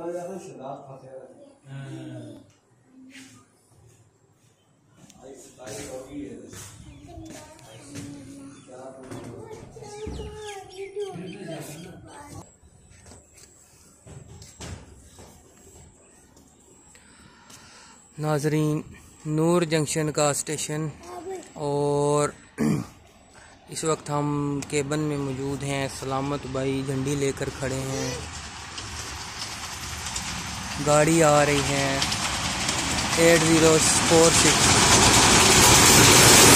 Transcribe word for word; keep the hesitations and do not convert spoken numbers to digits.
नाजरीन, नूर जंक्शन का स्टेशन, और इस वक्त हम केबन में मौजूद हैं। सलामत भाई झंडी लेकर खड़े हैं, गाड़ी आ रही है एट ज़ीरो फोर सिक्स।